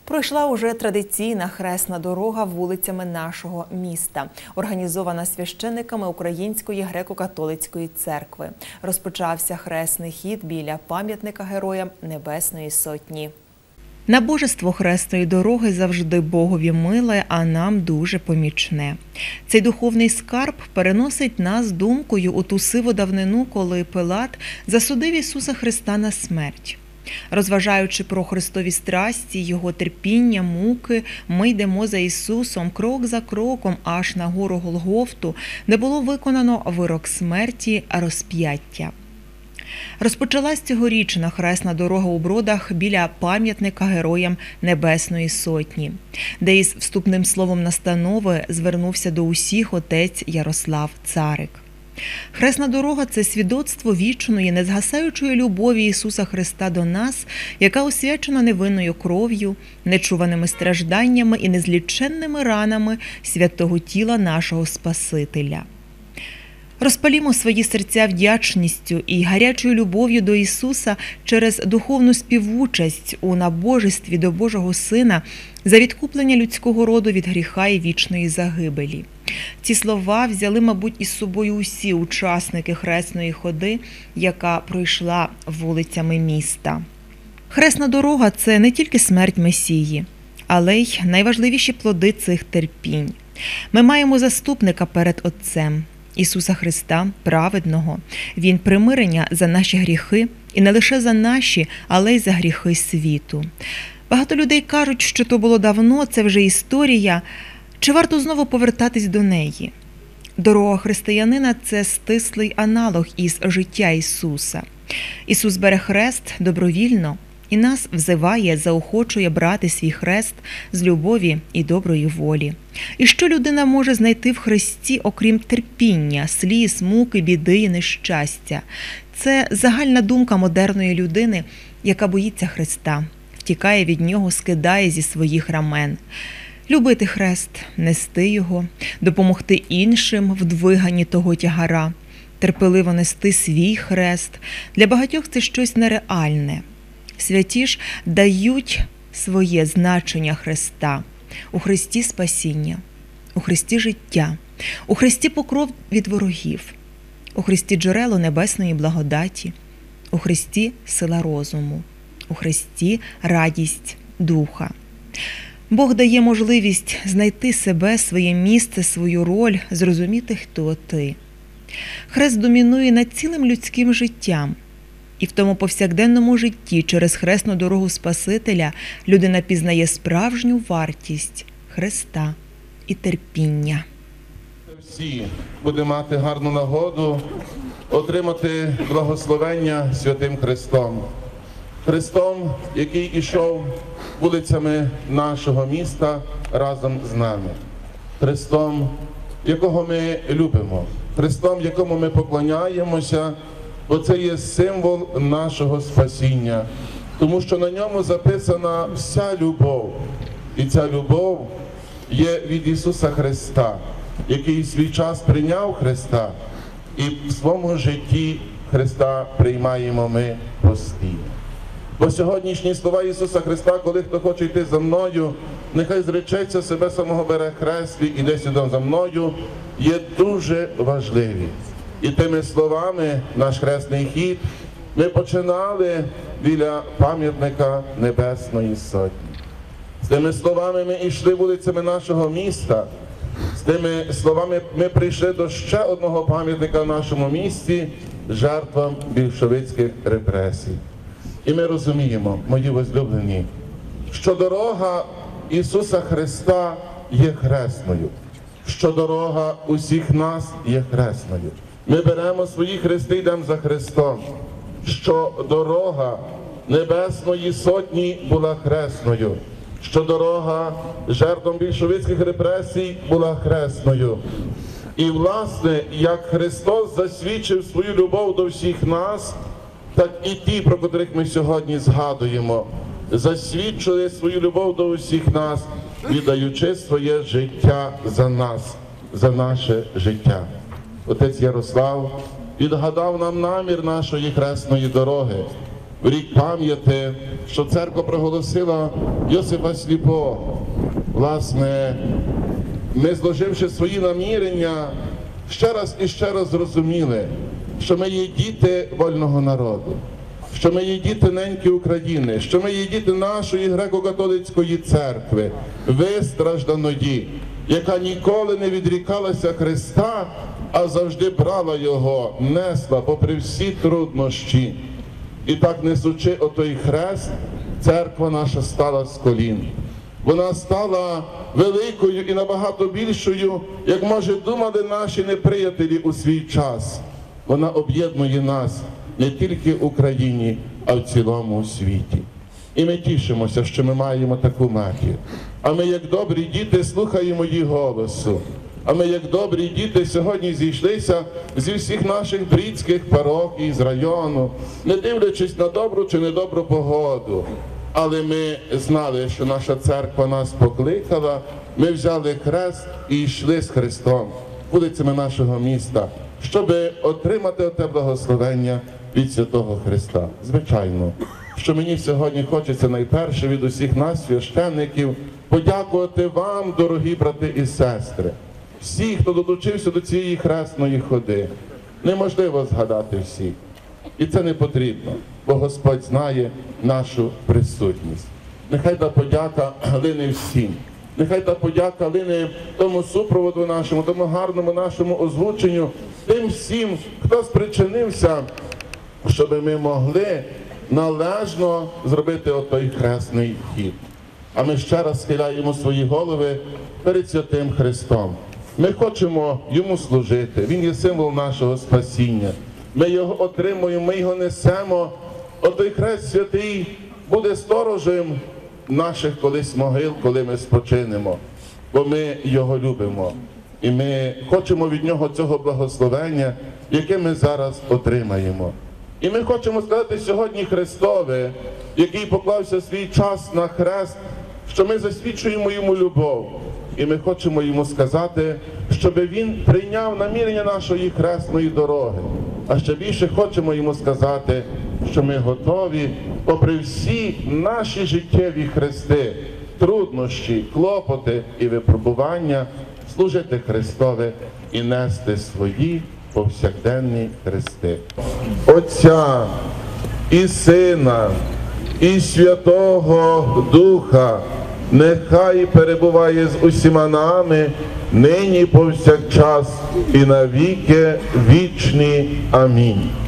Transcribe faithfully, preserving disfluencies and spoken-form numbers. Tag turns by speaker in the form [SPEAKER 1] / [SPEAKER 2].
[SPEAKER 1] Пройшла уже традиційна хресна дорога вулицями нашого міста, організована священниками Української греко-католицької церкви. Розпочався хресний хід біля пам'ятника Героям Небесної Сотні. Набожество хресної дороги завжди Богові миле, а нам дуже помічне. Цей духовний скарб переносить нас думкою у ту сиву давнину, коли Пилат засудив Ісуса Христа на смерть. Розважаючи про Христові страсті, Його терпіння, муки, ми йдемо за Ісусом крок за кроком аж на гору Голгофту, де було виконано вирок смерті – розп'яття. Розпочалась цьогорічна хресна дорога у Бродах біля пам'ятника Героям Небесної Сотні, де із вступним словом настанови звернувся до усіх отець Ярослав Царик. Хресна дорога – це свідоцтво вічної, незгасаючої любові Ісуса Христа до нас, яка освячена невинною кров'ю, нечуваними стражданнями і незліченними ранами святого тіла нашого Спасителя. Розпалімо свої серця вдячністю і гарячою любов'ю до Ісуса через духовну співучасть у набожестві до Божого Сина за відкуплення людського роду від гріха і вічної загибелі. Ці слова взяли, мабуть, із собою усі учасники хресної ходи, яка пройшла вулицями міста. Хресна дорога – це не тільки смерть Месії, але й найважливіші плоди цих терпінь. Ми маємо заступника перед Отцем – Ісуса Христа, праведного. Він примирення за наші гріхи, і не лише за наші, але й за гріхи світу. Багато людей кажуть, що то було давно, це вже історія. Чи варто знову повертатись до неї? Дорога християнина – це стислий аналог із життя Ісуса. Ісус бере хрест добровільно і нас взиває, заохочує брати свій хрест з любові і доброї волі. І що людина може знайти в Христі, окрім терпіння, сліз, муки, біди і нещастя? Це загальна думка модерної людини, яка боїться Христа, втікає від нього, скидає зі своїх рамен. Любити хрест, нести його, допомогти іншим в двиганні того тягара, терпеливо нести свій хрест – для багатьох це щось нереальне. Святі ж дають своє значення Христа. У Христі спасіння, у Христі життя, у Христі покров від ворогів, у Христі джерело небесної благодаті, у Христі сила розуму, у Христі радість духа. Бог дає можливість знайти себе, своє місце, свою роль, зрозуміти, хто ти. Хрест домінує над цілим людським життям. І в тому повсякденному житті через хресну дорогу Спасителя людина пізнає справжню вартість Христа і терпіння.
[SPEAKER 2] Всі будемо мати гарну нагоду отримати благословення Святим Христом. Христом, який ішов вулицями нашого міста разом з нами. Христом, якого ми любимо. Христом, якому ми поклоняємося, бо це є символ нашого спасіння. Тому що на ньому записана вся любов. І ця любов є від Ісуса Христа, який в свій час прийняв Христа. І в своєму житті Христа приймаємо ми постійно. Бо сьогоднішні слова Ісуса Христа, коли хто хоче йти за мною, нехай зречеться себе самого, бере хрест і іде сюди за мною, є дуже важливі. І тими словами наш хресний хід ми починали біля пам'ятника Небесної Сотні. З тими словами ми йшли вулицями нашого міста, з тими словами ми прийшли до ще одного пам'ятника в нашому місті – жертвам більшовицьких репресій. І ми розуміємо, мої возлюблені, що дорога Ісуса Христа є хресною, що дорога усіх нас є хресною. Ми беремо свої хрести і йдемо за Христом, що дорога Небесної Сотні була хресною, що дорога жертвам більшовицьких репресій була хресною. І, власне, як Христос засвідчив свою любов до всіх нас, так і ті, про котрих ми сьогодні згадуємо, засвідчили свою любов до усіх нас, віддаючи своє життя за нас, за наше життя. Отець Ярослав відгадав нам намір нашої хресної дороги. в рік пам'яті, що церква проголосила Йосипа Сліпого. Власне, ми, зложивши свої намірення, ще раз і ще раз зрозуміли, що ми є діти вольного народу, що ми є діти неньки України, що ми є діти нашої греко-католицької церкви, вистражданої, яка ніколи не відрікалася Христа, а завжди брала Його, несла попри всі труднощі. І так, несучи отой хрест, церква наша стала з колін. Вона стала великою і набагато більшою, як, може, думали наші неприятелі у свій час. Вона об'єднує нас не тільки в Україні, а в цілому світі. І ми тішимося, що ми маємо таку матір. А ми, як добрі діти, слухаємо її голосу. А ми, як добрі діти, сьогодні зійшлися зі всіх наших брідських парохій, з району, не дивлячись на добру чи недобру погоду. Але ми знали, що наша церква нас покликала, ми взяли хрест і йшли з Христом вулицями нашого міста, щоб отримати те благословення від Святого Христа. Звичайно, що мені сьогодні хочеться найперше від усіх нас, священників, подякувати вам, дорогі брати і сестри. Всі, хто долучився до цієї хресної ходи. Неможливо згадати всіх. І це не потрібно, бо Господь знає нашу присутність. Нехай та подяка лине всім. Нехай та подяка лине тому супроводу нашому, тому гарному нашому озвученню, тим всім, хто спричинився, щоб ми могли належно зробити отой хресний хід. А ми ще раз схиляємо свої голови перед Святим Христом. Ми хочемо Йому служити, Він є символ нашого спасіння. Ми Його отримуємо, ми Його несемо. Отой хрест святий буде сторожем наших колись могил, коли ми спочинемо. Бо ми Його любимо. І ми хочемо від Нього цього благословення, яке ми зараз отримаємо. І ми хочемо сказати сьогодні Христове, який поклався свій час на хрест, що ми засвідчуємо Йому любов. І ми хочемо Йому сказати, щоб Він прийняв намірення нашої хресної дороги. А ще більше хочемо Йому сказати, що ми готові, попри всі наші життєві хрести, труднощі, клопоти і випробування, служити Христове і нести свої повсякденні хрести. Отця і Сина, і Святого Духа, нехай перебуває з усіма нами, нині повсякчас і навіки вічні. Амінь.